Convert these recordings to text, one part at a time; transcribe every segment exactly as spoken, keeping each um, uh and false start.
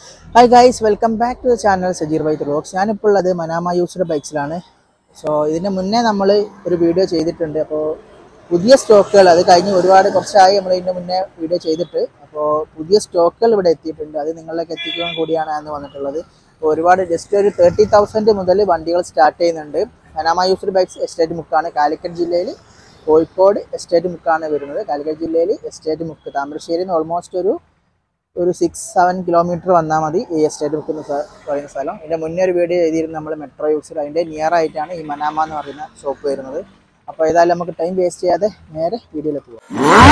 Hi guys, welcome back to the channel Sajir Bhai Vlogs. ഞാനിപ്പോൾ ഉള്ളത് Manama used ബൈക്സിലാണ്. So ഇതിന് മുന്നേ നമ്മൾ ഒരു വീഡിയോ ചെയ്തിട്ടുണ്ട്. അപ്പോൾ പുതിയ സ്റ്റോക്കുകൾ അത് കഴിഞ്ഞ് ഒരുപാട് കുറച്ചായി നമ്മൾ ഇതിന് മുന്നേ വീഡിയോ ചെയ്തിട്ട്. അപ്പോൾ പുതിയ സ്റ്റോക്കുകൾ ഇവിടെ എത്തിയിട്ടുണ്ട്. അത് നിങ്ങളിലേക്ക് എത്തിക്കാൻ കൂടിയാണ് എന്ന് വന്നിട്ടുള്ളത്. അപ്പോൾ ഒരുപാട് ജസ്റ്റ് ഒരു തേർട്ടി തൗസൻഡ് മുതൽ വണ്ടികൾ സ്റ്റാർട്ട് ചെയ്യുന്നുണ്ട്. മനാമ യൂസ്ഡ് ബൈക്സ് എസ്റ്റേറ്റ് മുക്കാണ്. കാലിക്കറ്റ് ജില്ലയിൽ കോഴിക്കോട് എസ്റ്റേറ്റ് മുക്കാണ് വരുന്നത്. കാലിക്കറ്റ് ജില്ലയിൽ എസ്റ്റേറ്റ് മുക്ക് താമരശ്ശേരിയിൽ നിന്ന് ഓൾമോസ്റ്റ് ഒരു ഒരു സിക്സ് സെവൻ കിലോമീറ്റർ വന്നാൽ മതി ഈ എസ്റ്റേറ്റ് ബുക്ക് എന്ന് പറയുന്ന സ്ഥലം. ഇതിൻ്റെ മുന്നേ ഒരു വീഡിയോ ചെയ്തിരുന്നു നമ്മൾ മെട്രോ യൂസിൽ. അതിൻ്റെ നിയർ ആയിട്ടാണ് ഈ മനാമ എന്ന് പറയുന്ന ഷോപ്പ് വരുന്നത്. അപ്പോൾ ഏതായാലും നമുക്ക് ടൈം വേസ്റ്റ് ചെയ്യാതെ നേരെ വീഡിയോയിലേക്ക് പോകാം.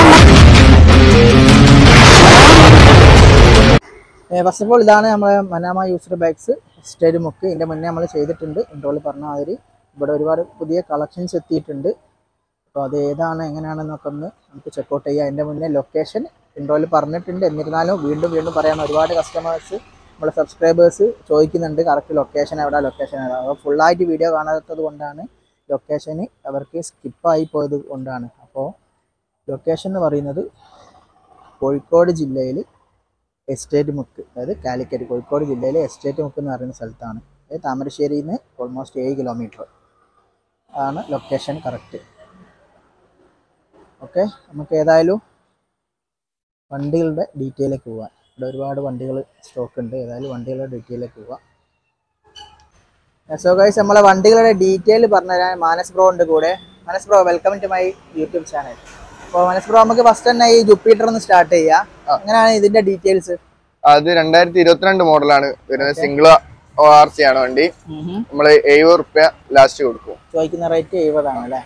ഫസ്റ്റ് ഓഫ് ഓൾ ഇതാണ് നമ്മളെ മനാമ യൂസ്ഡ് ബൈക്സ് എസ്റ്റേറ്റ് മുക്ക്. ഇതിൻ്റെ മുന്നേ നമ്മൾ ചെയ്തിട്ടുണ്ട്. ഇൻട്രോയിൽ പറഞ്ഞ മാതിരി ഇവിടെ ഒരുപാട് പുതിയ കളക്ഷൻസ് എത്തിയിട്ടുണ്ട്. അപ്പോൾ അത് ഏതാണ് എങ്ങനെയാണെന്നൊക്കെ ഒന്ന് നമുക്ക് ചെക്കൗട്ട് ചെയ്യാം. അതിൻ്റെ മുന്നേ ലൊക്കേഷൻ ഇൻട്രോയിൽ പറഞ്ഞിട്ടുണ്ട്. എന്നിരുന്നാലും വീണ്ടും വീണ്ടും പറയാൻ ഒരുപാട് കസ്റ്റമേഴ്സ് നമ്മളെ സബ്സ്ക്രൈബേഴ്സ് ചോദിക്കുന്നുണ്ട് കറക്റ്റ് ലൊക്കേഷൻ എവിടെ ലൊക്കേഷൻ എവിടെ. അപ്പോൾ ഫുള്ളായിട്ട് വീഡിയോ കാണാത്തത് കൊണ്ടാണ് ലൊക്കേഷന് അവർക്ക് സ്കിപ്പായി പോയത് കൊണ്ടാണ്. അപ്പോൾ ലൊക്കേഷൻ എന്ന് പറയുന്നത് കോഴിക്കോട് ജില്ലയിൽ എസ്റ്റേറ്റ് മുക്ക്, അതായത് കാലിക്കറ്റ് കോഴിക്കോട് ജില്ലയിലെ എസ്റ്റേറ്റ് മുക്ക് എന്ന് പറയുന്ന സ്ഥലത്താണ്. അതായത് താമരശ്ശേരിയിൽ നിന്ന് ഓൾമോസ്റ്റ് ഏഴ് കിലോമീറ്റർ ആണ് ലൊക്കേഷൻ കറക്റ്റ്. ഓക്കെ, നമുക്ക് ഏതായാലും വണ്ടികളുടെ ഡീറ്റെയിലേക്ക് പോകാം. ഇവിടെ ഒരുപാട് വണ്ടികൾ സ്റ്റോക്ക് ഉണ്ട്. ഏതായാലും വണ്ടികളുടെ ഡീറ്റെയിലേക്ക് പോകാം. സോ ഗൈസ്, നമ്മളെ വണ്ടികളുടെ ഡീറ്റെയിൽ പറഞ്ഞുതരാൻ മാനസ് ബ്രോ ഉണ്ട് കൂടെ. Manas bro, welcome to my YouTube channel. അപ്പോൾ മാനസ് ബ്രോ, നമുക്ക് ഫസ്റ്റ് തന്നെ ഈ ജുപ്പിറ്റർ ഒന്ന് സ്റ്റാർട്ട് ചെയ്യാം. എങ്ങനെയാണ് ഇതിന്റെ ഡീറ്റെയിൽസ്? അത് രണ്ടായിരത്തി ഇരുപത്തിരണ്ട് മോഡലാണ് വരുന്നത്. സിംഗിൾ ഒ ആർ സി ആണ് വണ്ടി. നമ്മള് എഴുപത് റുപ്യ ലാസ്റ്റ് കൊടുക്കും. ചോദിക്കുന്ന റേറ്റ് എഴുപതാണ് അല്ലേ?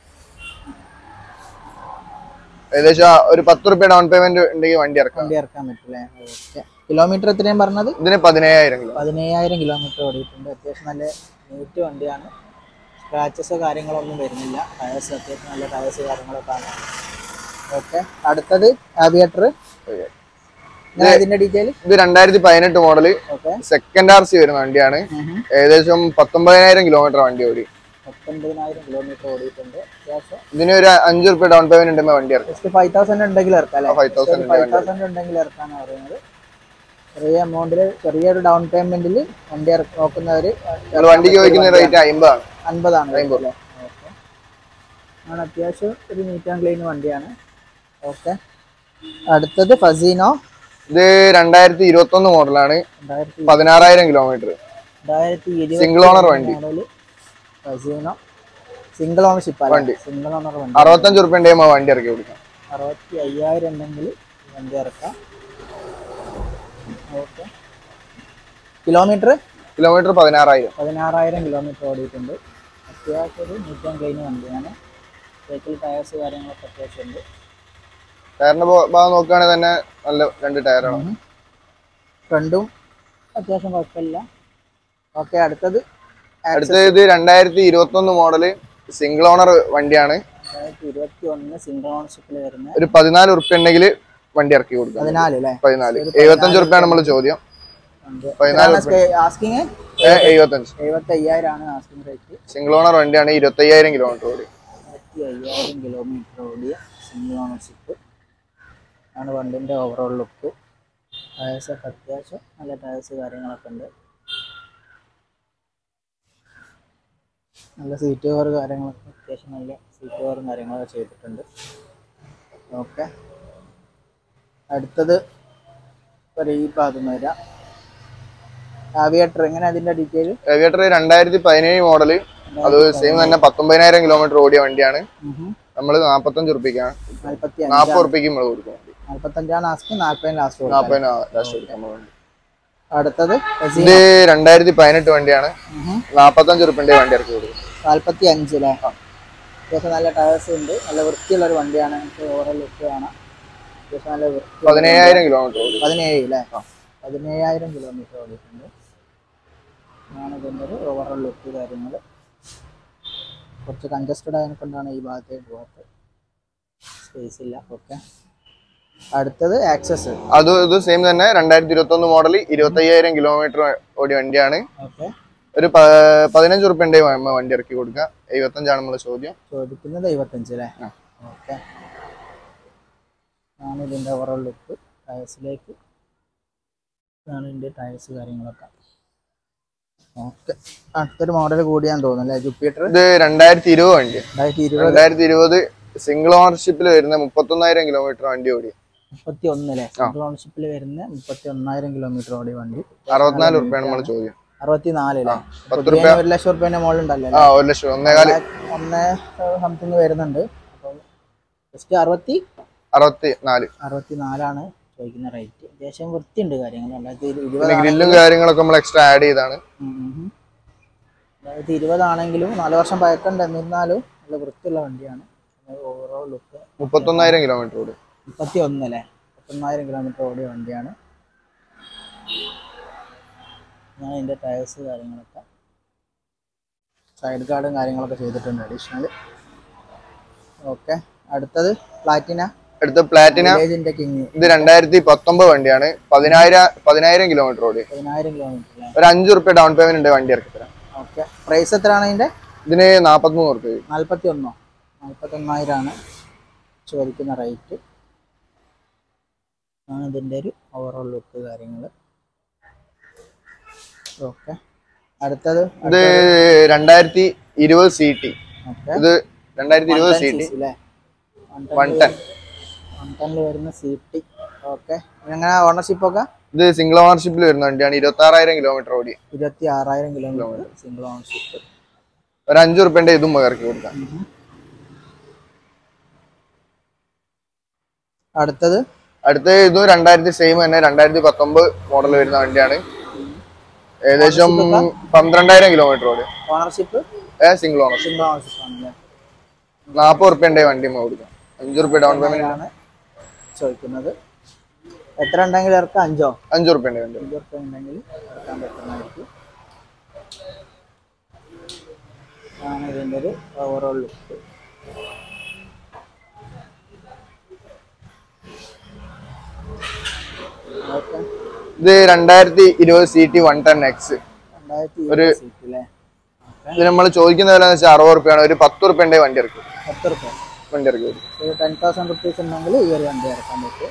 ഏകദേശം ഒരു പത്ത് റുപ്യ ഡൗൺ പേയ്മെന്റ് ഉണ്ടെങ്കിൽ വണ്ടി ഇറക്കാം വണ്ടി ഇറക്കാൻ പറ്റില്ലേ? ഓക്കെ. കിലോമീറ്റർ എത്രയും പറഞ്ഞത്? ഇതിന് പതിനയ്യായിരം കിലോ പതിനയ്യായിരം കിലോമീറ്റർ ഓടിയിട്ടുണ്ട്. അത്യാവശ്യം നല്ല നീറ്റ് വണ്ടിയാണ്. സ്ക്രാച്ചസോ കാര്യങ്ങളൊന്നും വരുന്നില്ല. ടയേഴ്സ് അത്യാവശ്യം നല്ല ടയേഴ്സ് കാര്യങ്ങളൊക്കെ ആണ്. ഓക്കെ, അടുത്തത് ആവിയേറ്റർ. ഇതിന്റെ ഡീറ്റെയിൽ ഇത് രണ്ടായിരത്തി പതിനെട്ട് മോഡല് സെക്കൻഡ് ആർ സി വരുന്ന വണ്ടിയാണ്. ഏകദേശം പത്തൊമ്പതിനായിരം കിലോമീറ്റർ വണ്ടി ഓടി. പത്തൊമ്പതിനായിരം കിലോമീറ്റർ ഓടിയിട്ടുണ്ട്. അത്യാവശ്യം ഇതിന് ഒരു അഞ്ചു റുപ്യ ഡൗൺ പേയ്മെന്റ് ഉണ്ടെങ്കിൽ വണ്ടി ഇറക്കാം. ഫൈവ് തൗസൻഡ് ഉണ്ടെങ്കിൽ ഇറക്കാം അല്ലേ? ഫൈവ് തൗസൻഡ് ഫൈവ് തൗസൻഡ് ഉണ്ടെങ്കിൽ ഇറക്കാന്ന് പറയുന്നത്. ചെറിയ എമൗണ്ടിൽ ചെറിയൊരു ഡൗൺ പേയ്മെന്റിൽ വണ്ടി ഇറക്കി നോക്കുന്നവർ വണ്ടിക്ക് ചോദിക്കുന്ന റേറ്റ് അമ്പതാണ് അൻപതാണ് അല്ലേ? ഓക്കെ, ആണ് അത്യാവശ്യം ഒരു നീറ്റ് ആൻഡ് ക്ലീൻ വണ്ടിയാണ്. ഓക്കെ, അടുത്തത് ഫസീനോ. ഇത് രണ്ടായിരത്തി ഇരുപത്തി ഒന്ന് മോഡലാണ്. പതിനാറായിരം കിലോമീറ്റർ രണ്ടായിരത്തി സിംഗിൾ ഓണർ വണ്ടി. ഫസീനോ സിംഗിൾ ഓണർഷിപ്പ് വണ്ടി. സിംഗിൾ ഓണർ വണ്ടി. അറുപത്തഞ്ച് റുപ്യ ഉണ്ടെങ്കിൽ വണ്ടി ഇറക്കി കൊടുക്കാം. അറുപത്തി അയ്യായിരം ഉണ്ടെങ്കിൽ വണ്ടി ഇറക്കാം. ഓക്കെ, കിലോമീറ്റർ കിലോമീറ്റർ പതിനാറായിരം പതിനാറായിരം കിലോമീറ്റർ ഓടിയിട്ടുണ്ട്. അത്യാവശ്യം ഒരു നീറ്റ് ആൻഡ് ക്ലീൻ വണ്ടിയാണ്. സൈക്കിൾ ടയേഴ്സ് കാര്യങ്ങളൊക്കെ അത്യാവശ്യം ഉണ്ട്. ടയറിന്റെ ഭാഗം നോക്കുകയാണെങ്കിൽ തന്നെ നല്ല രണ്ട് ടയറാണ്. ഫ്രണ്ടും അത്യാവശ്യം കുഴപ്പമില്ല. ഓക്കെ, അടുത്തത് അടുത്തത് ഇത് രണ്ടായിരത്തി ഇരുപത്തി ഒന്ന് മോഡല് സിംഗിൾ ഓണർ വണ്ടിയാണ്. രണ്ടായിരത്തി ഇരുപത്തി ഒന്ന് സിംഗിൾ ഓണർഷിപ്പിൽ വരുന്ന ഒരു പതിനാല് റുപ്യ ഉണ്ടെങ്കിൽ വണ്ടി ഇറക്കി കൊടുക്കും. പതിനാല് അല്ലേ? പതിനാല് എഴുപത്തഞ്ച് റുപ്യാണ് നമ്മൾ ചോദ്യം. ആസ്കിങ് എഴുപത്തഞ്ച് എഴുപത്തി അയ്യായിരം ആണ് ആസ്കിങ് റേറ്റ്. സിംഗിൾ ഓണർ വണ്ടിയാണ്. ഇരുപത്തി അയ്യായിരം കിലോമീറ്റർ ഓടി. ഇരുപത്തി അയ്യായിരം കിലോമീറ്റർ ഓടിയ സിംഗിൾ ഓണർഷിപ്പ് ആണ് വണ്ടിന്റെ ഓവറോൾ ലുക്ക്. ടയേഴ്സ് ഒക്കെ അത്യാവശ്യം നല്ല ടയേഴ്സ് കാര്യങ്ങളൊക്കെ ഉണ്ട്. നല്ല സീറ്റ് കവർ കാര്യങ്ങളൊക്കെ അത്യാവശ്യം നല്ല സീറ്റ് കവറും കാര്യങ്ങളൊക്കെ ചെയ്തിട്ടുണ്ട്. ഓക്കെ, അടുത്തത് ഒരു ഈ ഭാഗത്ത് നിന്ന് വരാം. ആവിയേറ്റർ, എങ്ങനെ അതിന്റെ ഡീറ്റെയിൽ? ആവിയേറ്റർ രണ്ടായിരത്തി പതിനേഴ് മോഡല്. അത് സെയിം തന്നെ പത്തൊമ്പതിനായിരം കിലോമീറ്റർ ഓടിയ വണ്ടിയാണ്. നമ്മള് നാപ്പത്തഞ്ച് റുപ്യക്കാണ് നാപ്പത് റുപ്യക്ക് നമ്മൾ കൊടുക്കും. നാല്പത്തഞ്ചാണ് ആസ്കിങ്, നാല്പതിന് ലാസ്റ്റ് നാപ്പതിന് ലാസ്റ്റ് കൊടുക്കാം. അടുത്തത് ഇത് രണ്ടായിരത്തി പതിനെട്ട് വണ്ടിയാണ്. നാപ്പത്തഞ്ച് റുപ്യന്റെ വണ്ടി ഇറക്കി കൊടുക്കും. നാല്പത്തി അഞ്ച് അല്ലേ? അത്യാവശ്യം നല്ല ടയേഴ്സ് ഉണ്ട്. നല്ല വൃത്തിയുള്ള ഒരു വണ്ടിയാണ്. നമുക്ക് ഓവറോൾ ലുക്ക് കാണാം. അത്യാവശ്യം നല്ല വൃത്തി. പതിനേഴായിരം കിലോമീറ്റർ ഓടി. പതിനേഴ് അല്ലേ? പതിനേഴായിരം കിലോമീറ്റർ ഓടിയിട്ടുണ്ട്. ആണ് ഇതിൻ്റെ ഒരു ഓവറോൾ ലുക്ക് കാര്യങ്ങൾ. കുറച്ച് കൺജസ്റ്റഡ് ആയതിനെ കൊണ്ടാണ് ഈ ഭാഗത്തേക്ക് പോകാത്ത, സ്പേസ് ഇല്ല. ഓക്കെ, അടുത്തത് ആക്സസ്. അത് ഇത് സെയിം തന്നെ രണ്ടായിരത്തി ഇരുപത്തി ഒന്ന് മോഡൽ ഇരുപത്തി അയ്യായിരം കിലോമീറ്റർ ഓടിയ വണ്ടിയാണ്. ഓക്കെ, ഒരു പതിനഞ്ച് റുപ്യന്റെ വണ്ടി ഇറക്കി കൊടുക്കുക. എഴുപത്തഞ്ചാണ് നമ്മൾ ചോദ്യം ചോദിക്കുന്നത്. എഴുപത്തഞ്ച് അല്ലേ? ഓക്കെ, ആണ് ഇതിൻ്റെ ഓവറോൾ ലുക്ക്. ടയേഴ്സിലേക്ക് ഇതാണ് ഇതിൻ്റെ ടയർസ് കാര്യങ്ങളൊക്കെ. ഓക്കെ, അടുത്തൊരു മോഡൽ കൂടിയാന്ന് തോന്നുന്നു അല്ലേ ജുപ്പിറ്റർ? ഇത് രണ്ടായിരത്തി ഇരുപത് വണ്ടി. രണ്ടായിരത്തി ഇരുപത് രണ്ടായിരത്തി ഇരുപത് സിംഗിൾ ഓണർഷിപ്പിൽ വരുന്ന മുപ്പത്തൊന്നായിരം കിലോമീറ്റർ വണ്ടി ഓടി. മുപ്പത്തി ഒന്നില്ലേ സിംഗിൾ ഓണർഷിപ്പിൽ വരുന്ന മുപ്പത്തി ഒന്നായിരം കിലോമീറ്റർ ഓടിയ വണ്ടി. അറുപത്തിനാല് റുപ്യാണ് നമ്മൾ ചോദ്യം. അറുപത്തിനാല് അല്ലേ? പത്ത് റുപ്യ ഒരു ലക്ഷം റുപ്യന്റെ മുകളിലുണ്ടല്ലോ. ആ ഒരു ലക്ഷം ഒന്നേകാല് ഒന്നേ സംതിങ് വരുന്നുണ്ട്. അപ്പോൾ ജസ്റ്റ് അറുപത്തി അറുപത്തി നാല് അറുപത്തി നാലാണ് ചോദിക്കുന്ന റേറ്റ്. അത്യാവശ്യം വൃത്തിയുണ്ട് കാര്യങ്ങൾ. രണ്ടായിരത്തി പിന്നെ ഗ്രില്ലും കാര്യങ്ങളൊക്കെ നമ്മൾ എക്സ്ട്രാ ആഡ് ചെയ്താണ്. രണ്ടായിരത്തി ഇരുപതാണെങ്കിലും നാല് വർഷം പഴക്കണ്ട്, എന്നിരുന്നാലും നല്ല വൃത്തിയുള്ള വണ്ടിയാണ്. ഓവറോൾ ലുക്ക് മുപ്പത്തൊന്നായിരം കിലോമീറ്റർ ഓടി. മുപ്പത്തി ഒന്നല്ലേ മുപ്പത്തൊന്നായിരം കിലോമീറ്റർ ഓടിയ വണ്ടിയാണ്. ഞാൻ ഇതിൻ്റെ ടയേഴ്സ് കാര്യങ്ങളൊക്കെ സൈഡ് ഗാർഡും കാര്യങ്ങളൊക്കെ ചെയ്തിട്ടുണ്ട് അഡീഷണൽ. ഓക്കെ, അടുത്തത് പ്ലാറ്റിന. അടുത്ത പ്ലാറ്റിന കിങ്. ഇത് രണ്ടായിരത്തി പത്തൊമ്പത് വണ്ടിയാണ്. പതിനായിരം പതിനായിരം കിലോമീറ്റർ ഓടി. പതിനായിരം കിലോമീറ്റർ. ഒരു അഞ്ചു റുപ്യ ഡൗൺ പേയ്മെന്റ് ഉണ്ട് വണ്ടി ഇറക്കി തരാം. ഓക്കെ, പ്രൈസ് എത്രയാണ് ഇതിന്റെ? ഇതിന് നാപ്പത്തി മൂന്ന് റുപ്യ. നാല്പത്തി ഒന്നോ നാല്പത്തി ഒന്നായിരമാണ് ചോദിക്കുന്ന റേറ്റ്. ആണ് ഇതിൻ്റെ ഒരു ഓവറോൾ ലുക്ക് കാര്യങ്ങൾ. ഓക്കെ, അടുത്തത് ഇത് രണ്ടായിരത്തി ഇരുപത് സി ടി. ഇത് രണ്ടായിരത്തി ഇരുപത് C T one ten one ടെന്നിൽ വരുന്ന സി ടി. ഓക്കെ, എങ്ങനെ ഓണർഷിപ്പ് ഒക്കെ? ഇത് സിംഗിൾ ഓണർഷിപ്പിൽ വരുന്ന വണ്ടിയാണ്. ഇരുപത്തി ആറായിരം കിലോമീറ്റർ ഓടി. ഇരുപത്തി ആറായിരം കിലോമീറ്റർ സിംഗിൾ ഓണർഷിപ്പ്. ഒരു അഞ്ചു റുപ്യന്റെ ഇതും ഇറക്കി കൊടുക്കാം. അടുത്തത് അടുത്ത ഇതും രണ്ടായിരത്തി സെയിം തന്നെ രണ്ടായിരത്തി പത്തൊമ്പത് മോഡൽ വരുന്ന വണ്ടിയാണ്. ഏകദേശം പന്ത്രണ്ടായിരം കിലോമീറ്റർ ഓടി. ഓണർഷിപ്പ് ഏ സിംഗിൾ ഓണർഷിപ്പ്. സിംഗിൾ ഓണർഷിപ്പ് ആണല്ലേ? നാപ്പത് റുപ്യന്റെ വണ്ടി കൊടുക്കാം. അഞ്ചു റുപ്യ ഡൗൺ പേയ്മെന്റ് ആണ് ചോദിക്കുന്നത്. എത്ര ഉണ്ടെങ്കിൽ ഇറക്കാം? അഞ്ചോ അഞ്ചു റുപ്യന്റെ വണ്ടി. അഞ്ചു റുപ്യ ഉണ്ടെങ്കിൽ ഇറക്കാൻ പറ്റുന്നതായിരിക്കും. ആണ് ഇതിൻ്റെ ഒരു ഓവറോൾ ലുക്ക്. ഓക്കെ, ഇത് രണ്ടായിരത്തി ഇരുപത് C T one ten X. ഒരു ഇത് നമ്മൾ ചോദിക്കുന്ന വില എന്ന് വെച്ചാൽ അറുപത് റുപ്യാണ്. ഒരു പത്ത് റുപ്യന്റെ വണ്ടി ഇറക്കും. പത്ത് റുപ്യ വണ്ടി ഇറക്കി ഒരു ടെൻ തൗസൻഡ് റുപ്പീസ് ഉണ്ടെങ്കിൽ ഈ ഒരു വണ്ടി ഇറക്കാൻ പറ്റും.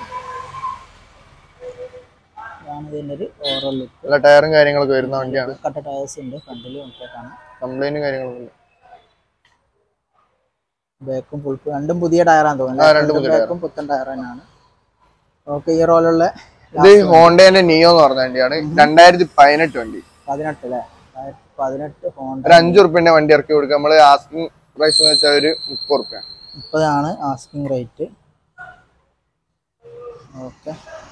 ഇതാണ് ഇതിൻ്റെ ഒരു ഓവറോൾ ലുക്ക്. നല്ല ടയറും കാര്യങ്ങളൊക്കെ വരുന്ന വണ്ടിയാണ്. കട്ട ടയേഴ്സ് ഉണ്ട് ഫ്രണ്ടിൽ. നോക്കിയിട്ടാണ് കംപ്ലൈന്റും കാര്യങ്ങളൊക്കെ ഉണ്ട്. ബാക്കും ഫുൾ രണ്ടും പുതിയ ടയറാന്ന് തോന്നുന്നു. ബാക്കും പുത്തൻ ടയർ തന്നെയാണ്. ഓക്കെ, ഈ റോളുള്ള ഇത് ഹോണ്ടേന്റെ നിയോ എന്ന് പറഞ്ഞ വണ്ടിയാണ്. രണ്ടായിരത്തി പതിനെട്ട് വണ്ടി. പതിനെട്ട് അല്ലേ? രണ്ടായിരത്തി പതിനെട്ട് ഹോണ്ട. ഒരു അഞ്ചു റുപ്യന്റെ വണ്ടി ഇറക്കി കൊടുക്കുക. നമ്മള് ആസ്കിംഗ് പ്രൈസ് എന്ന് വെച്ചാൽ ഒരു മുപ്പത് റുപ്യ. മുപ്പതാണ് ആസ്കിംഗ് റേറ്റ്. ഓക്കെ,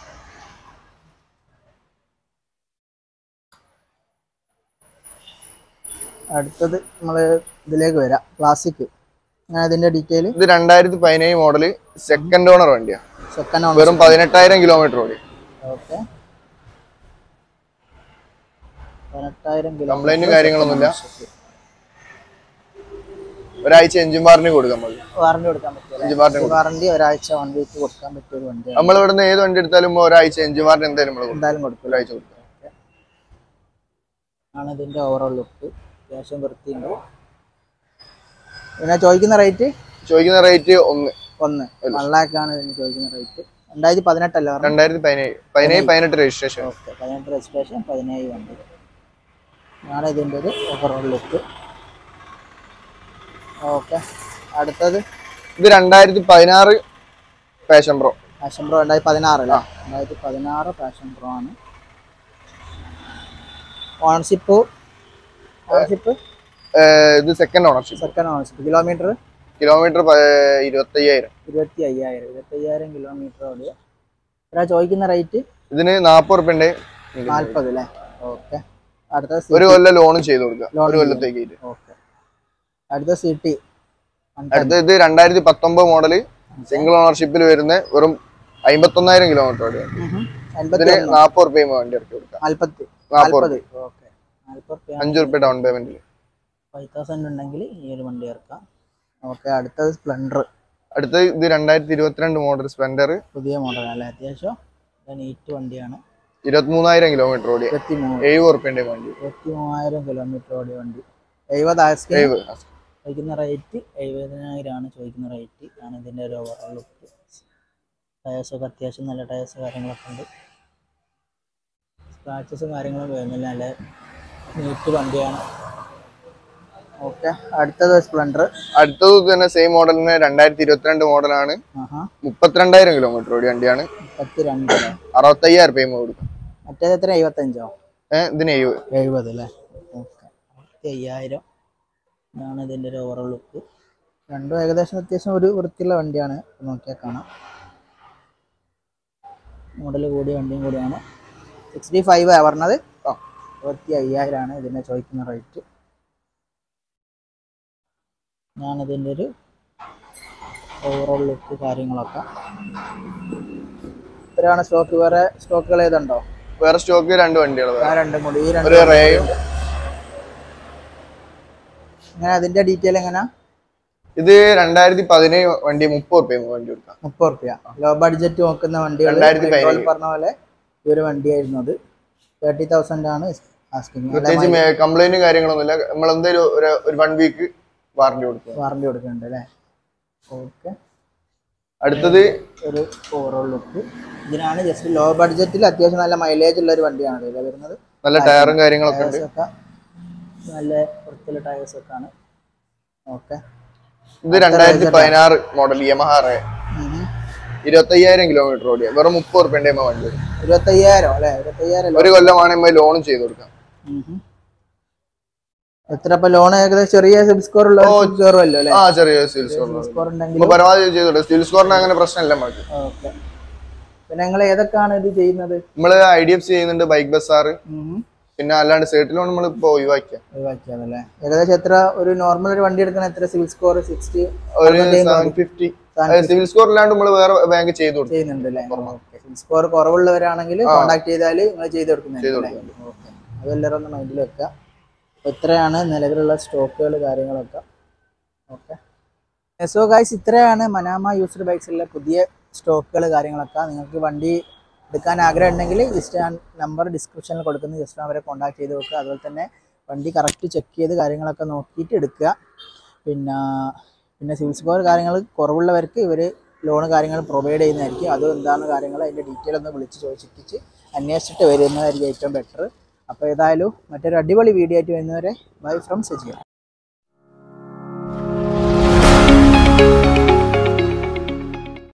അടുത്തത് നമ്മള് ഇതിലേക്ക് വരാം. ക്ലാസിക്. ഞാൻ ഇതിന്റെ ഡീറ്റെയിൽ. ഇത് രണ്ടായിരത്തി പതിനേഴ് മോഡല് സെക്കൻഡ് ഓണർ വണ്ടിയാണ്. Second owner. വെറും പതിനെട്ടായിരം കിലോമീറ്റർ ഓടി. ഓക്കെ, പതിനെട്ടായിരം കിലോ. കംപ്ലൈന്റും കാര്യങ്ങളൊന്നുമില്ല. ഒരാഴ്ച എഞ്ചിൻ വാറന്റി കൊടുക്കാം. വാറന്റി കൊടുക്കാൻ പറ്റും. വാറന്റി ഒരാഴ്ച വൺ വീക്ക് കൊടുക്കാൻ പറ്റിയ ഒരു വണ്ടിയാണ്. നമ്മൾ ഇവിടുന്ന് ഏത് വണ്ടി എടുത്താലും ഒരാഴ്ച എഞ്ചിൻ വാറന്റി എന്തായാലും എന്തായാലും കൊടുക്കും. ഒരാഴ്ച കൊടുക്കാം. ആണ് ഇതിന്റെ ഓവറോൾ ലുക്ക്. അത്യാവശ്യം വൃത്തിയുണ്ട്. പിന്നെ ചോദിക്കുന്ന റേറ്റ്? ചോദിക്കുന്ന റേറ്റ് ഒന്ന് ഒന്ന് വൺ ലാക്ക് ആണ് ഇതിന് ചോദിക്കുന്ന റേറ്റ്. രണ്ടായിരത്തി പതിനെട്ടല്ല? രണ്ടായിരത്തി പതിനേഴ് പതിനേഴ് പതിനെട്ട് രജിസ്ട്രേഷൻ. ഓക്കെ, പതിനെട്ട് രജിസ്ട്രേഷൻ, പതിനേഴ് വണ്ടി. ആണ് ഇതിൻ്റെ ഒരു ഓവറോൾ ലുക്ക്. ഓക്കെ, അടുത്തത് ഇത് രണ്ടായിരത്തി പതിനാറ് പാഷൻ പ്രോ. പാഷൻ പ്രോ രണ്ടായിരത്തി പതിനാറ് അല്ലേ? രണ്ടായിരത്തി പതിനാറ് പാഷൻ പ്രോ ആണ്. ഓണർഷിപ്പ് ഓണർഷിപ്പ് ഇത് second ownership. Second ownership. Kilometre kilometre ഇരുപത്തി അയ്യായിരം. ഇരുപത്തി അയ്യായിരം ഇരുപത്തി അയ്യായിരം കിലോമീറ്റർ ഓടിയ. എത്ര ചോദിക്കുന്ന റേറ്റ്? ഇതിന് നാപ്പത് റുപ്യന്റെ. നാല്പത് അല്ലേ? ഓക്കെ, അടുത്ത ഒരു കൊല്ലം ലോണും ചെയ്ത് കൊടുക്കുക. ഒരു കൊല്ലത്തേക്ക്. ഓക്കെ, അടുത്ത സി ടി. അടുത്ത ഇത് രണ്ടായിരത്തി പത്തൊമ്പത് മോഡല് സിംഗിൾ ഓണർഷിപ്പിൽ വരുന്ന വെറും അമ്പത്തൊന്നായിരം കിലോമീറ്റർ ഓടിയ. ഇതിന് നാപ്പത് റുപ്യ വണ്ടി ഇറക്കി കൊടുക്കാം. നാല്പത്തി നാപ്പത്. ഓക്കെ, നാല്പത്തി അഞ്ചു റുപ്യ ഡൗൺ പേയ്മെന്റ്. ഫൈവ് തൗസൻഡ് ഉണ്ടെങ്കിൽ ഈ ഒരു വണ്ടി ഇറക്കാം. ഓക്കെ, അടുത്തത് സ്പ്ലെൻഡർ. അടുത്ത ഇത് രണ്ടായിരത്തി ഇരുപത്തിരണ്ട് മോഡൽ സ്പ്ലെൻഡർ. പുതിയ മോഡൽ അല്ലേ? അത്യാവശ്യം നീറ്റ് വണ്ടിയാണ്. ഇരുപത്തി മൂന്നായിരം കിലോമീറ്റർ ഓടിയ. എഴുപത് റുപ്യന്റെ വണ്ടി. ഇരുപത്തി മൂവായിരം കിലോമീറ്റർ ഓടിയ വണ്ടി. എഴുപത് ചോദിക്കുന്ന റേറ്റ്. എഴുപതിനായിരം ആണ് ചോദിക്കുന്ന റേറ്റ്. ആണ് ഇതിൻ്റെ ഒരു ഓവറോൾ ലുക്ക്. ടയേഴ്സൊക്കെ അത്യാവശ്യം നല്ല ടയേഴ്സ് കാര്യങ്ങളൊക്കെ ഉണ്ട്. സ്ക്രാച്ചസും കാര്യങ്ങളും വരുന്നില്ല, നല്ല നീറ്റ് വണ്ടിയാണ്. ഓക്കെ, അടുത്തത് സ്പ്ലെൻഡർ. അടുത്തത് തന്നെ സെയിം മോഡലിന് രണ്ടായിരത്തി ഇരുപത്തിരണ്ട് മോഡലാണ്. മുപ്പത്തിരണ്ടായിരം കിലോമീറ്റർ ഓടിയ വണ്ടിയാണ്. മുപ്പത്തിരണ്ട് അറുപത്തയ്യായിരം രൂപ കൊടുക്കും. മറ്റേത് എത്ര? എഴുപത്തഞ്ചോ? ഏഹ് ഇതിന് എഴുപത്. എഴുപത് അല്ലേ? ഓക്കെ, അറുപത്തി അയ്യായിരം ആണ് ഇതിൻ്റെ ഒരു ഓവറോൾ ലുക്ക്. രണ്ടും ഏകദേശം അത്യാവശ്യം ഒരു വൃത്തിയുള്ള വണ്ടിയാണ്, നോക്കിയാൽ കാണാം. മോഡൽ കൂടിയ വണ്ടിയും കൂടിയാണ്. സിക്സ്റ്റി ഫൈവ് ആണ് പറഞ്ഞത്. അറുപത്തി അയ്യായിരമാണ് ഇതിൻ്റെ ചോദിക്കുന്ന റേറ്റ്. ഞാനിതിൻ്റെ ഒരു ഓവറോൾ ലുക്ക് കാര്യങ്ങളൊക്കെ. ഇത്രയാണ് സ്റ്റോക്ക്. വേറെ സ്റ്റോക്കുകൾ ഏതുണ്ടോ? വേറെ സ്റ്റോക്ക് രണ്ട് വണ്ടികൾ, രണ്ടും കൂടി ഈ രണ്ട്. ഇങ്ങനെ അതിന്റെ ഡീറ്റെയിൽ എങ്ങനെയാ? ഇത് രണ്ടായിരത്തി പതിനേഴ് വണ്ടി, മുപ്പത് റുപ്യ വണ്ടി കൊടുക്കാം. മുപ്പത് റുപ്യ ലോ ബഡ്ജറ്റ് നോക്കുന്ന വണ്ടികൾ പറഞ്ഞ പോലെ ഈ ഒരു വണ്ടിയായിരുന്നു അത്. തേർട്ടി തൗസൻഡ് ആണ് ആസ്കിങ്. പ്രത്യേകിച്ച് കംപ്ലൈന്റ് കാര്യങ്ങളൊന്നുമില്ല. നമ്മൾ എന്തായാലും ഒരു വൺ വീക്ക് വാറണ്ടി കൊടുക്കും. വാറണ്ടി കൊടുക്കുന്നുണ്ട് അല്ലേ? ഓക്കെ. അടുത്തത് ഒരു ഓവറോൾ ലുക്ക്. ഇതിനാണ് ജസ്റ്റ് ലോ ബഡ്ജറ്റിൽ അത്യാവശ്യം നല്ല മൈലേജ് ഉള്ള ഒരു വണ്ടിയാണ് ഇതിൽ വരുന്നത്. നല്ല ടയറും കാര്യങ്ങളൊക്കെ ഉണ്ട്, നല്ല വൃത്തിയുള്ള ടയേഴ്സ് ഒക്കെ ആണ്. ഓക്കെ. ഇത് രണ്ടായിരത്തി പതിനാറ് മോഡൽ യമഹ റേ, ഇരുപത്തയ്യായിരം കിലോമീറ്റർ ഓടിയ വെറും മുപ്പത് റുപ്യന്റെ വണ്ടി. ഇരുപത്തയ്യായിരം അല്ലെ? ഇരുപത്തയ്യായിരം ഒരു കൊല്ലമാണ് ലോണും ചെയ്ത് കൊടുക്കാം. എത്ര ലോൺ? ഏകദേശം ചെറിയ സിബിൽ സ്കോർ ഉള്ള അല്ലേ? ആ, ചെറിയ സിബിൽ സ്കോർ ഉണ്ടെങ്കിൽ പരമാവധി ചെയ്തോട്ടെ. സിബിൽ സ്കോറിന് അങ്ങനെ പ്രശ്നമില്ല നമുക്ക്. ഓക്കെ. പിന്നെ നിങ്ങൾ ഏതൊക്കെയാണ് ഇത് ചെയ്യുന്നത്? നമ്മള് ഐ ഡി എഫ് സി ചെയ്യുന്നുണ്ട്, ബൈക്ക് ബസാർ, പിന്നെ അല്ലാണ്ട് സേർട്ട് ലോൺ നമ്മൾ ഇപ്പൊ ഒഴിവാക്കിയ ഒഴിവാക്കിയതല്ലേ? ഏകദേശം എത്ര ഒരു നോർമൽ ഒരു വണ്ടി എടുക്കാൻ എത്ര സിബിൽ സ്കോർ? സിക്സ്റ്റി ഒരു സെവൻ ഫിഫ്റ്റി. സിവിൽ സ്കോർ ഇല്ലാണ്ട് നമ്മൾ വേറെ ബാങ്ക് ചെയ്തു ചെയ്യുന്നുണ്ട് അല്ലേ? സിവിൽ സ്കോർ കുറവുള്ളവരാണെങ്കിൽ കോൺടാക്ട് ചെയ്താൽ നിങ്ങൾ ചെയ്ത് കൊടുക്കുന്നുണ്ട്. ഓക്കെ, അതെല്ലാവരും ഒന്ന് മൈൻഡിൽ വെക്കുക. ഇത്രയാണ് നിലവിലുള്ള സ്റ്റോക്കുകൾ കാര്യങ്ങളൊക്കെ. ഓക്കെ. സോ ഗൈസ്, ഇത്രയാണ് മനാമ യൂസ്ഡ് ബൈക്സിലെ പുതിയ സ്റ്റോക്കുകൾ കാര്യങ്ങളൊക്കെ. നിങ്ങൾക്ക് വണ്ടി എടുക്കാൻ ആഗ്രഹം ഉണ്ടെങ്കിൽ ജസ്റ്റ് ഞാൻ നമ്പർ ഡിസ്ക്രിപ്ഷനിൽ കൊടുക്കുന്നത്, ജസ്റ്റ് അവരെ കോൺടാക്ട് ചെയ്ത് വെക്കുക. അതുപോലെ തന്നെ വണ്ടി കറക്റ്റ് ചെക്ക് ചെയ്ത് കാര്യങ്ങളൊക്കെ നോക്കിയിട്ട് എടുക്കുക. പിന്നെ പിന്നെ സിവിൽ സ്കോർ കാര്യങ്ങൾ കുറവുള്ളവർക്ക് ഇവർ ലോൺ കാര്യങ്ങൾ പ്രൊവൈഡ് ചെയ്യുന്നതായിരിക്കും. അതും എന്താണ് കാര്യങ്ങൾ അതിൻ്റെ ഡീറ്റെയിൽ ഒന്ന് വിളിച്ച് ചോദിച്ചിട്ട് അന്വേഷിച്ചിട്ട് വരുന്നതായിരിക്കും ഏറ്റവും ബെറ്റർ. അപ്പോൾ ഏതായാലും മറ്റൊരു അടിപൊളി വീഡിയോ ആയിട്ട് വരുന്നവരെ ബൈ ഫ്രം സജീവ.